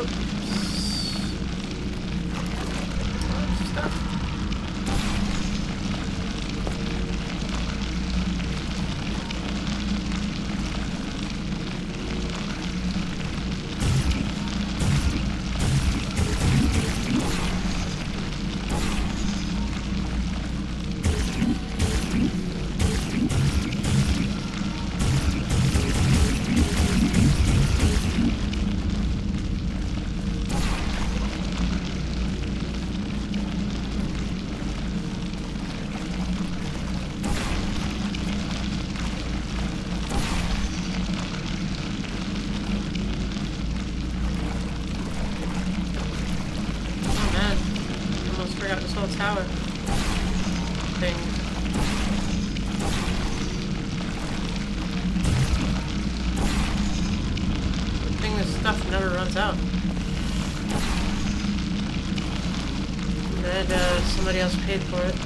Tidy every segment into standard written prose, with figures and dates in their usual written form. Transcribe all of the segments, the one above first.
Tower thing. Good thing this stuff never runs out. And somebody else paid for it.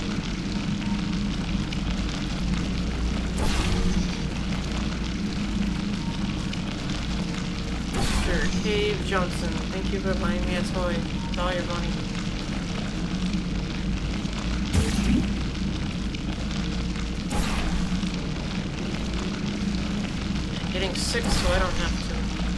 Mr. Cave Johnson, thank you for buying me a toy with all your money. Getting sick so I don't have to.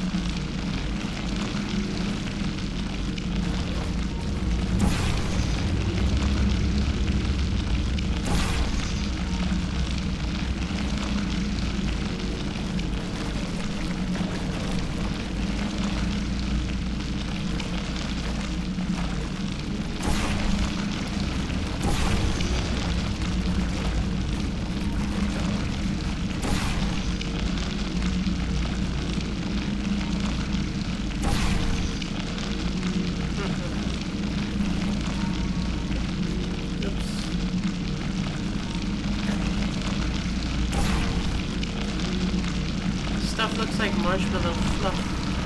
Stuff looks like marshmallow fluff.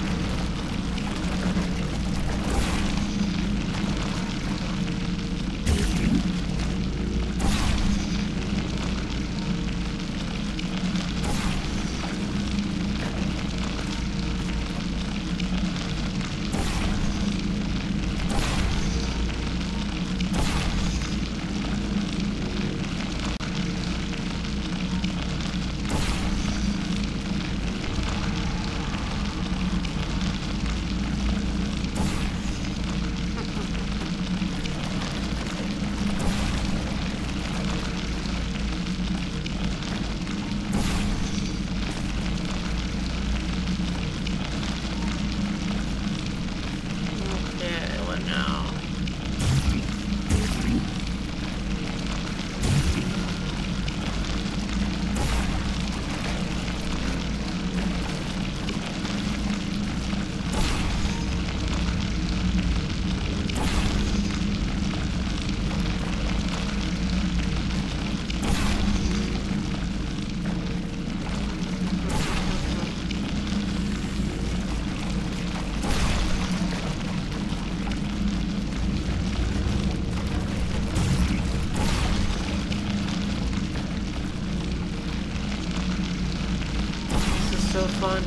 So fun.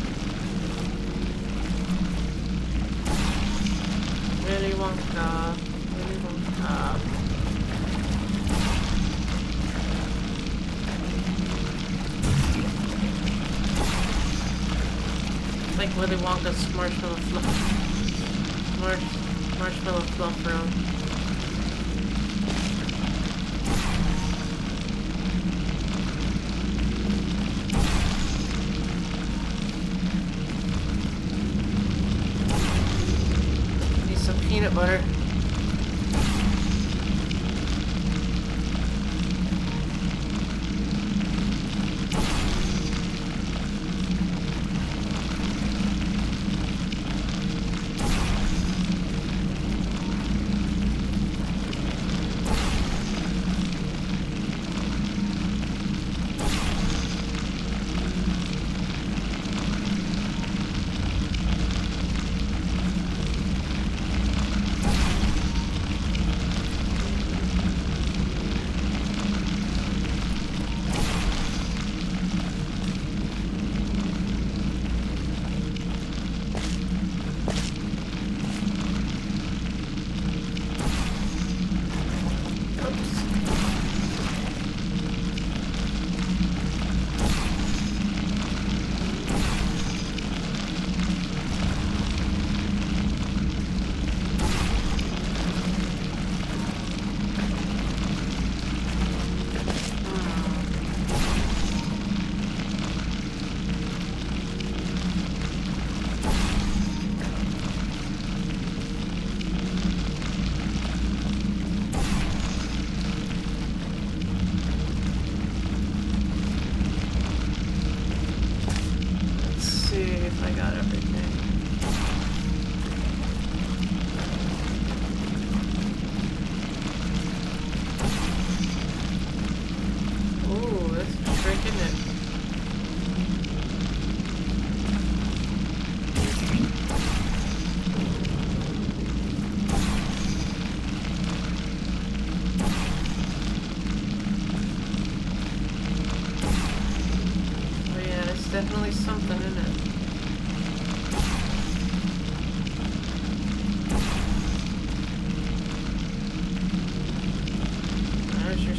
Willy Wonka, Willy Wonka. It's like Willy Wonka's marshmallow fluff. Marshmallow fluff room. Peanut butter.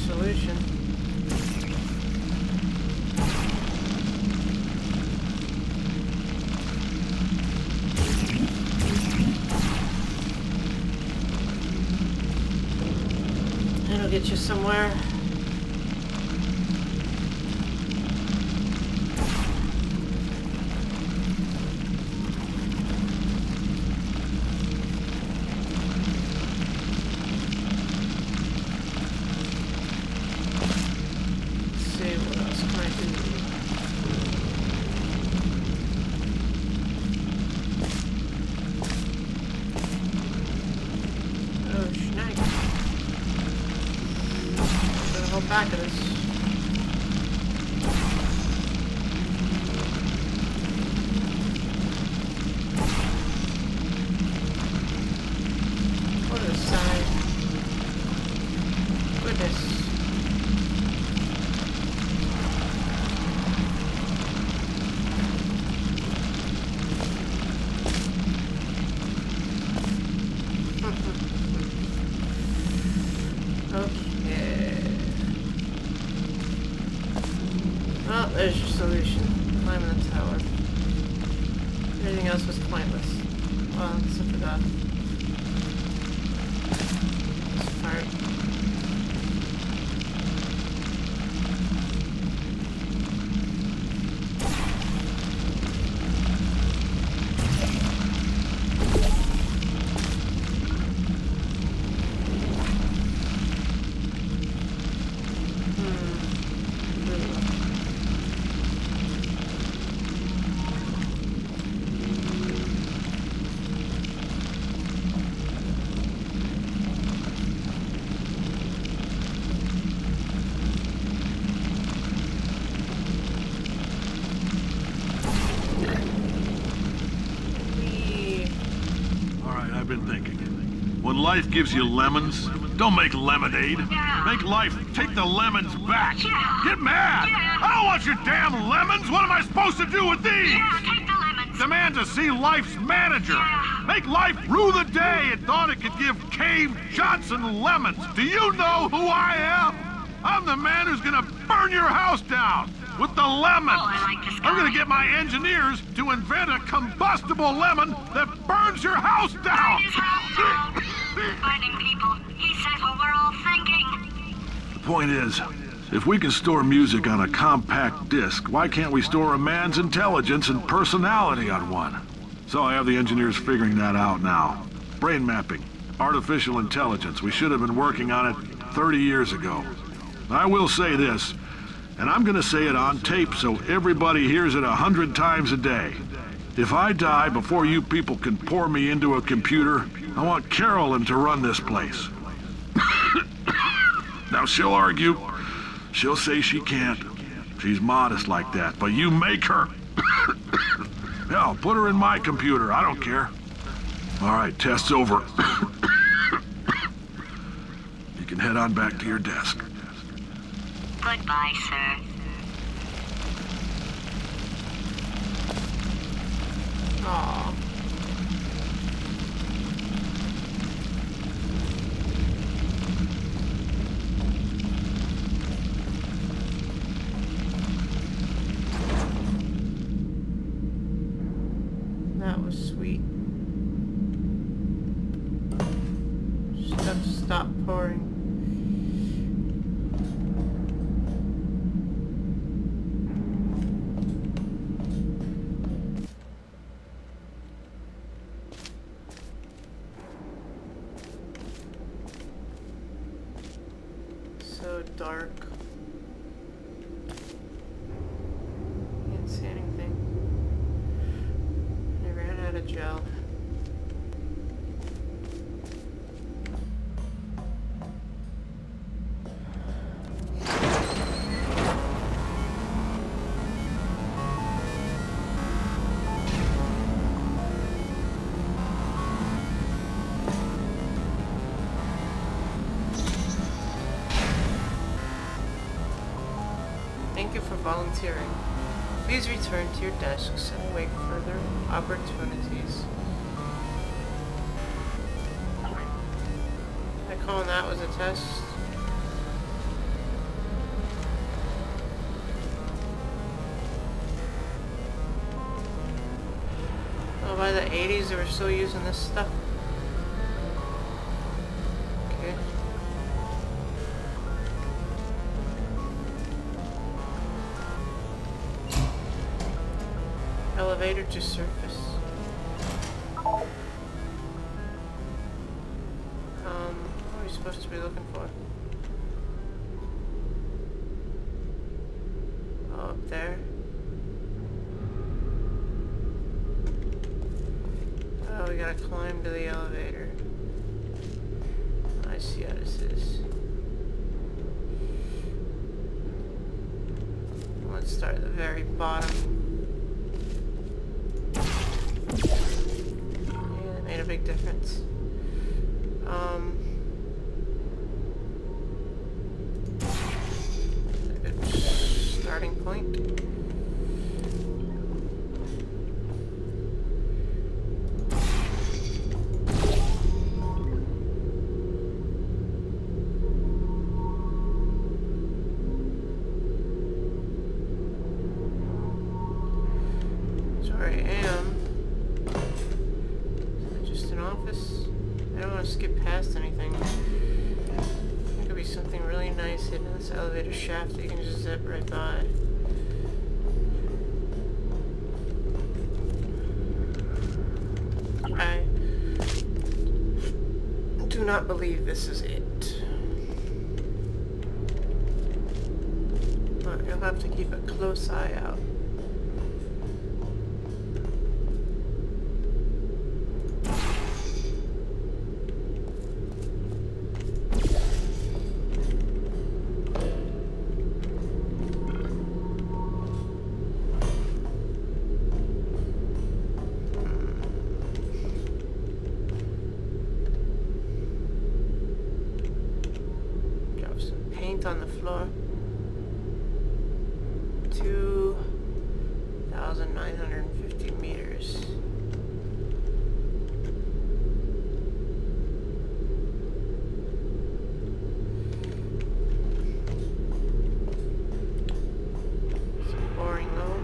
solution. It'll get you somewhere. Back of this. What a sign. Goodness. Well, there's your solution. Climbing the tower. Everything else was pointless. Well, except for that. This part. Been thinking. When life gives you lemons, don't make lemonade. Make life take the lemons back. Get mad! I don't want your damn lemons! What am I supposed to do with these? Take the lemons. Demand to see life's manager. Make life rue the day it thought it could give Cave Johnson lemons. Do you know who I am? I'm the man who's gonna burn your house down with the lemons. Oh, I like this guy. I'm gonna get my engineers to invent a combustible lemon that burns your house down. Burn his house down. Burning people. He says what we're all thinking. The point is, if we can store music on a compact disc, why can't we store a man's intelligence and personality on one? So I have the engineers figuring that out now. Brain mapping, artificial intelligence. We should have been working on it 30 years ago. I will say this, and I'm gonna say it on tape so everybody hears it 100 times a day. If I die before you people can pour me into a computer, I want Carolyn to run this place. Now she'll argue. She'll say she can't. She's modest like that, but you make her. Hell, put her in my computer, I don't care. All right, test's over. You can head on back to your desk. Goodbye, sir. Aww. That was sweet. Just have to stop pouring. So dark. Can't see anything. I ran out of gel. Thank you for volunteering. Please return to your desks and await further opportunities. I call that was a test. the 80s they were still using this stuff? Okay. Elevator to surface. What are we supposed to be looking for? Oh, up there. Oh, we gotta climb to the elevator. I see how this is. Let's start at the very bottom. Yeah, that made a big difference. A good starting point. Elevator shaft that you can just zip right by. I do not believe this is it. But you'll have to keep a close eye out. On the floor. 2,950 meters. Some boring though.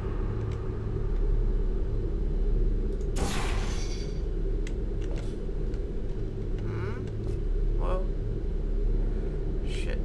Whoa. Shit.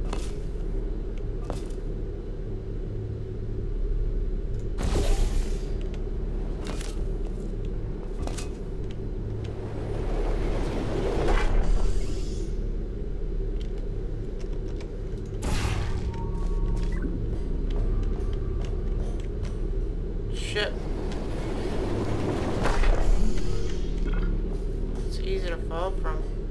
Shit. It's easy to fall from.